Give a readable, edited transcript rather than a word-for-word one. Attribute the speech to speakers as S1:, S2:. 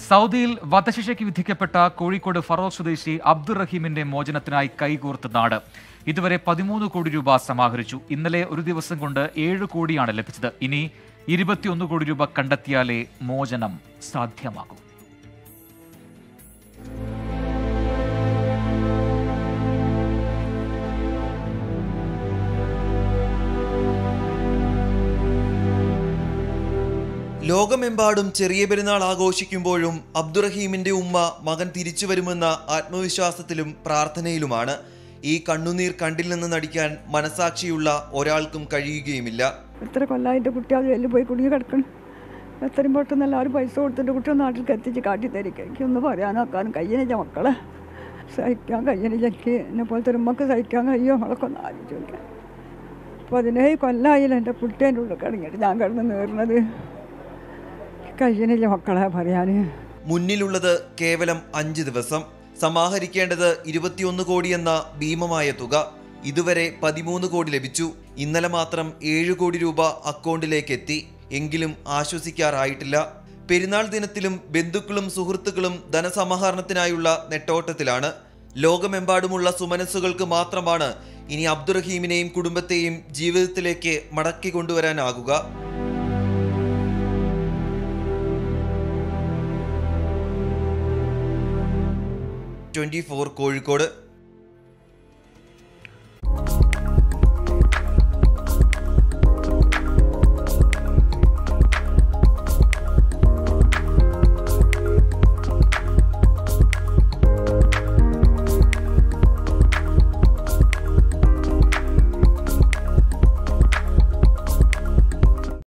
S1: സൗദിയിൽ വധശിക്ഷയ്ക്ക് വിധിക്കപ്പെട്ട കോഴിക്കോട് ഫറോക്ക് സ്വദേശി അബ്ദുറഹീമിന്റെ മോചനത്തിനായി കൈകോർത്ത് നാട്. ഇതുവരെ 13 കോടി രൂപ സമാഹരിച്ചു. ഇന്നലെ ഒരു ദിവസം കൊണ്ട് 7 കോടിയാണ് ലഭിച്ചത്. ഇനി 21 കോടി രൂപ കണ്ടെത്തിയാലേ മോചനം സാധ്യമാകൂ.
S2: ലോകമെമ്പാടും ചെറിയ പെരുന്നാൾ ആഘോഷിക്കുമ്പോഴും അബ്ദുറഹീമിന്റെ ഉമ്മ മകൻ തിരിച്ചു വരുമെന്ന ആത്മവിശ്വാസത്തിലും പ്രാർത്ഥനയിലുമാണ്. ഈ കണ്ണുനീർ കണ്ടിൽ നിന്ന് നടിക്കാൻ മനസാക്ഷിയുള്ള ഒരാൾക്കും കഴിയുകയുമില്ല.
S3: എത്ര കൊല്ലായിട്ട് കുട്ടികൾ ജയിലിൽ പോയി കുടുങ്ങി കിടക്കണം. എത്രയും പെട്ടെന്ന് എല്ലാവരും പൈസ കൊടുത്തിട്ട് കുട്ടികൾ നാട്ടിലേക്ക് എത്തിച്ച് കാട്ടിത്തരിക. എനിക്കൊന്ന് പറയാനൊക്കാനും കഴിയണില്ല. മക്കളെ സഹിക്കാൻ കഴിയണില്ല. എനിക്ക് എന്നെ പോലത്തെ ഒരു ഉമ്മക്ക് സഹിക്കാൻ കഴിയുമോ? നമ്മളൊക്കെ ഒന്ന് ആലോചിച്ച് നോക്കാം. 17 കൊല്ലമായില്ല എൻ്റെ കുട്ടീൻ്റെ ഉള്ളിൽ കിടങ്ങിയിട്ട് ഞാൻ കിടന്ന് നേറുന്നത്. കഴിയണില്ല മക്കളെ പറയാന്.
S2: മുന്നിലുള്ളത് കേവലം 5 ദിവസം. സമാഹരിക്കേണ്ടത് 21 കോടി എന്ന ഭീമമായ തുക. ഇതുവരെ 13 കോടി ലഭിച്ചു. ഇന്നലെ മാത്രം 7 കോടി രൂപ അക്കൗണ്ടിലേക്ക് എത്തി. എങ്കിലും ആശ്വസിക്കാറായിട്ടില്ല. പെരുന്നാൾ ദിനത്തിലും ബന്ധുക്കളും സുഹൃത്തുക്കളും ധനസമാഹരണത്തിനായുള്ള നെട്ടോട്ടത്തിലാണ്. ലോകമെമ്പാടുമുള്ള സുമനസ്സുകൾക്ക് മാത്രമാണ് ഇനി അബ്ദുറഹീമിനെയും കുടുംബത്തെയും ജീവിതത്തിലേക്ക് മടക്കി കൊണ്ടുവരാനാകുക. 24 കോഴിക്കോട്.